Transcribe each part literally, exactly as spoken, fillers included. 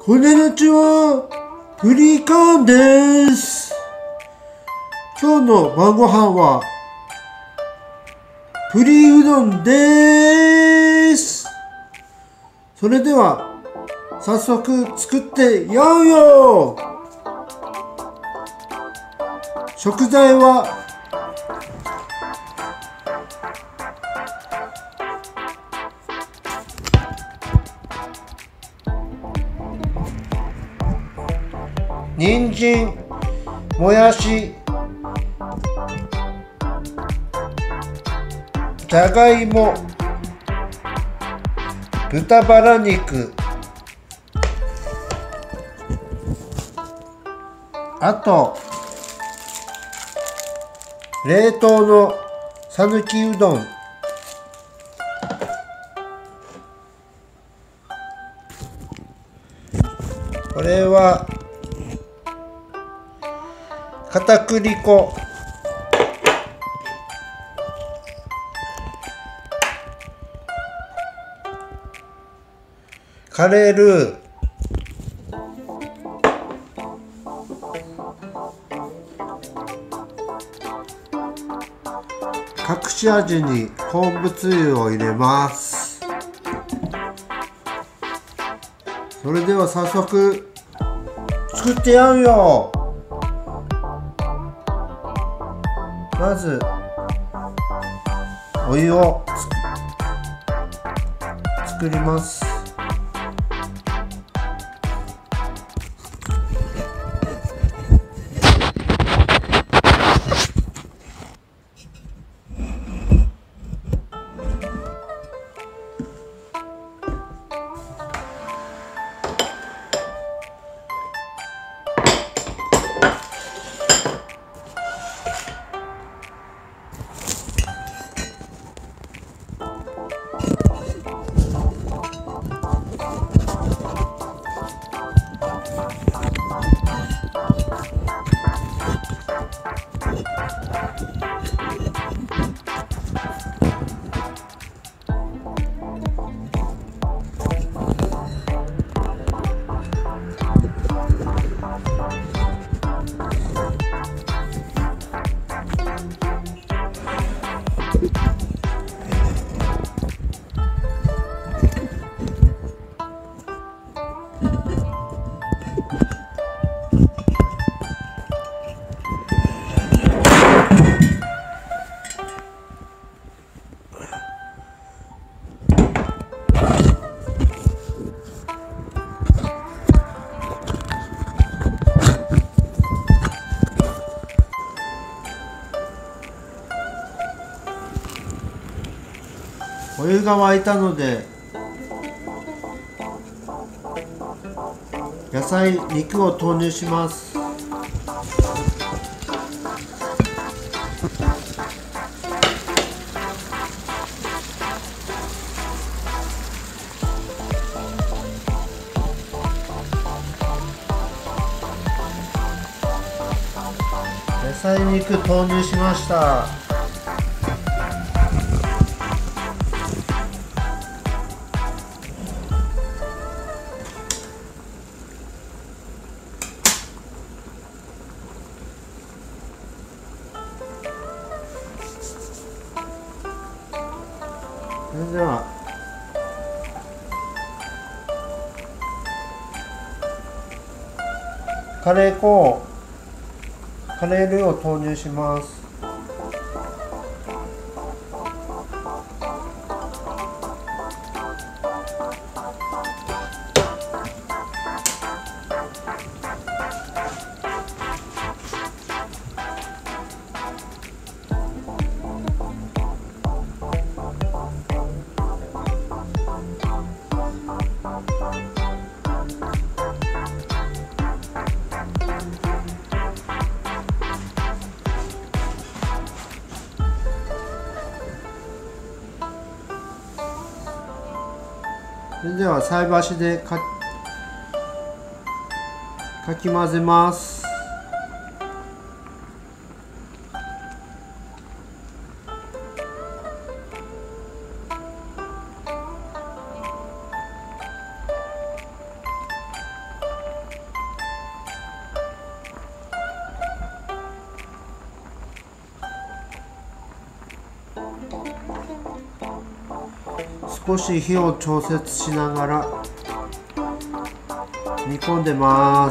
こんにちは、フリカンです。今日の晩ご飯は栗うどんです。それでは早速作ってやうよ。食材は人参、もやし、じゃがいも、豚バラ肉、あと冷凍のさぬきうどん、これは片栗粉、カレールー、隠し味に昆布つゆを入れます。それでは早速作ってやるよ。まずお湯を作ります。お湯が沸いたので野菜、肉を投入します。野菜、肉投入しました。それではカレー粉、カレールーを投入します。それでは菜箸でかかき混ぜます。 少し火を調節しながら煮込んでます。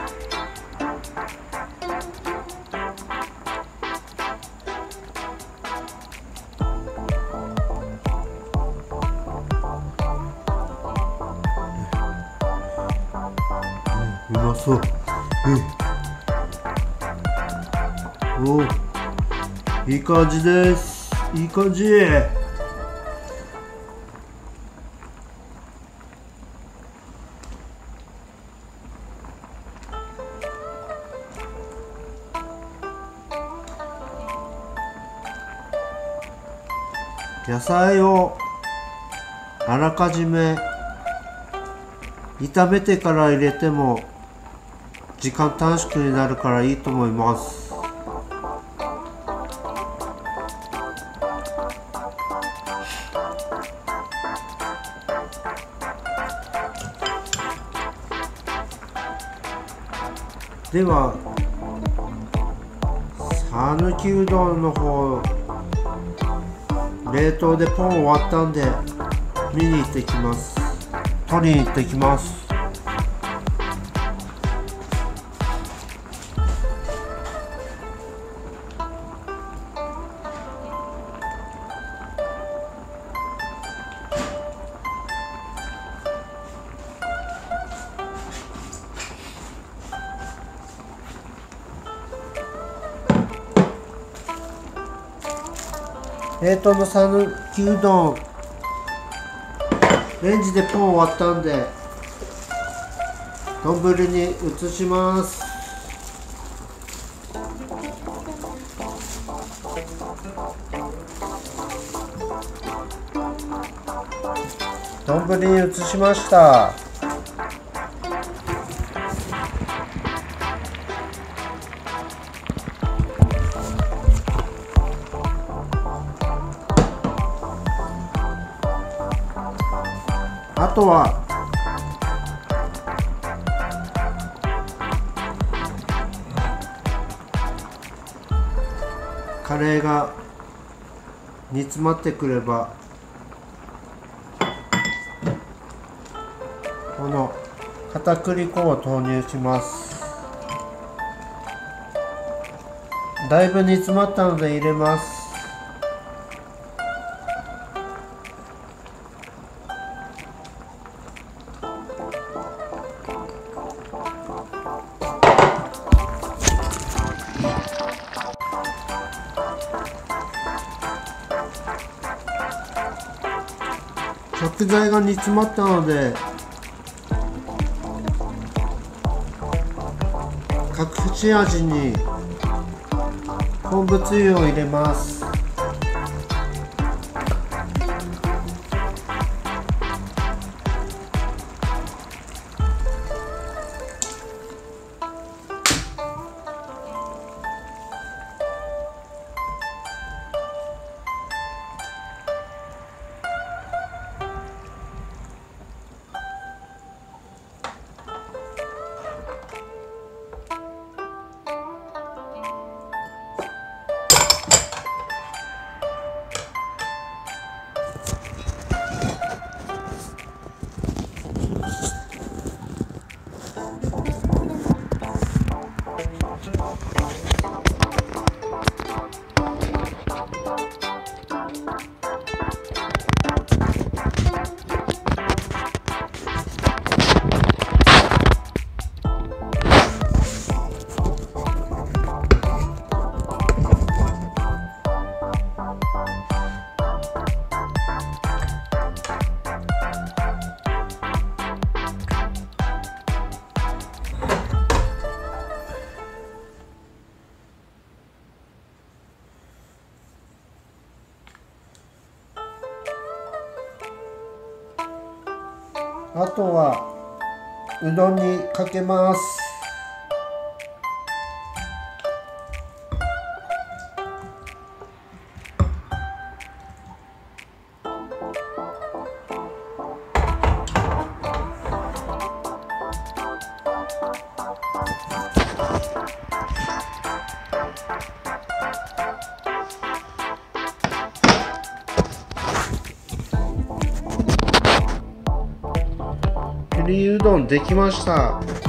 うまそう。うん、おお、いい感じです。いい感じ。野菜をあらかじめ炒めてから入れても時間短縮になるからいいと思います。ではさぬきうどんの方冷凍でポン終わったんで見に行ってきます。取りに行ってきます。冷凍のさぬきうどんレンジでポン終わったんで丼に移します。丼に移しました。あとはカレーが煮詰まってくればこの片栗粉を投入します。だいぶ煮詰まったので入れます。食材が煮詰まったので隠し味に昆布つゆを入れます。あとはうどんにかけます。 鶏うどんできました。